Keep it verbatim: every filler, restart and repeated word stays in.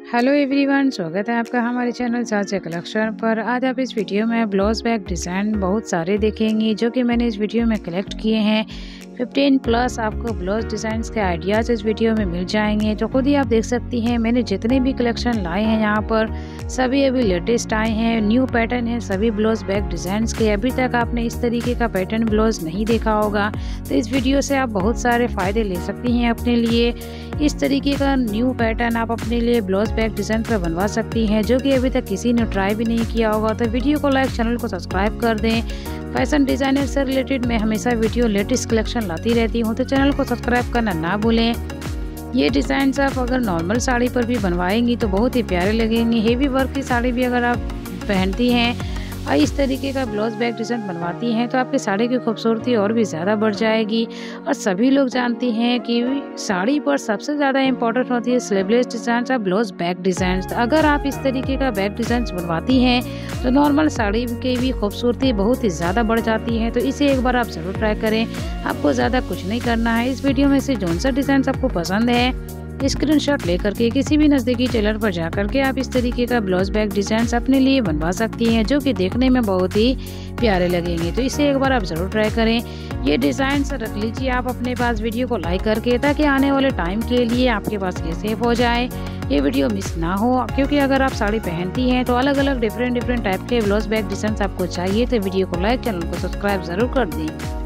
Hello everyone, स्वागत है आपका हमारे चैनल साजे कलेक्शन पर। आज आप इस वीडियो में ब्लाउज बैग डिज़ाइन बहुत सारे देखेंगे जो कि मैंने इस वीडियो में कलेक्ट किए हैं। पंद्रह प्लस आपको ब्लाउज डिज़ाइंस के आइडियाज़ इस वीडियो में मिल जाएंगे, तो खुद ही आप देख सकती हैं। मैंने जितने भी कलेक्शन लाए हैं यहाँ पर सभी अभी लेटेस्ट आए हैं, न्यू पैटर्न है सभी ब्लाउज बैग डिज़ाइंस के। अभी तक आपने इस तरीके का पैटर्न ब्लाउज नहीं देखा होगा, तो इस वीडियो से आप बहुत सारे फ़ायदे ले सकती हैं अपने लिए। इस तरीके का न्यू पैटर्न आप अपने लिए ब्लाउज बैग डिज़ाइन पर बनवा सकती हैं, जो कि अभी तक किसी ने ट्राई भी नहीं किया होगा। तो वीडियो को लाइक, चैनल को सब्सक्राइब कर दें। फैशन डिज़ाइनर से रिलेटेड मैं हमेशा वीडियो लेटेस्ट कलेक्शन लाती रहती हूँ, तो चैनल को सब्सक्राइब करना ना भूलें। ये डिज़ाइन आप अगर नॉर्मल साड़ी पर भी बनवाएंगी तो बहुत ही प्यारे लगेंगे। हेवी वर्क की साड़ी भी अगर आप पहनती हैं और इस तरीके का ब्लाउज बैग डिज़ाइन बनवाती हैं तो आपकी साड़ी की खूबसूरती और भी ज़्यादा बढ़ जाएगी। और सभी लोग जानते हैं कि साड़ी पर सबसे ज़्यादा इम्पोर्टेंट होती है स्लीवलेस डिज़ाइन या ब्लाउज बैग डिज़ाइन। तो अगर आप इस तरीके का बैग डिज़ाइन बनवाती हैं तो नॉर्मल साड़ी की भी खूबसूरती बहुत ही ज़्यादा बढ़ जाती है। तो इसे एक बार आप ज़रूर ट्राई करें, आपको ज़्यादा कुछ नहीं करना है। इस वीडियो में से जौन सा डिज़ाइन आपको पसंद है स्क्रीनशॉट लेकर के किसी भी नज़दीकी टेलर पर जाकर के आप इस तरीके का ब्लाउज बैग डिज़ाइन अपने लिए बनवा सकती हैं, जो कि देखने में बहुत ही प्यारे लगेंगे। तो इसे एक बार आप ज़रूर ट्राई करें। ये डिज़ाइन रख लीजिए आप अपने पास वीडियो को लाइक करके, ताकि आने वाले टाइम के लिए आपके पास ये सेव हो जाए, ये वीडियो मिस ना हो। क्योंकि अगर आप साड़ी पहनती हैं तो अलग अलग डिफरेंट डिफरेंट टाइप के ब्लाउज बैग डिज़ाइन आपको चाहिए, तो वीडियो को लाइक, चैनल को सब्सक्राइब ज़रूर कर दें।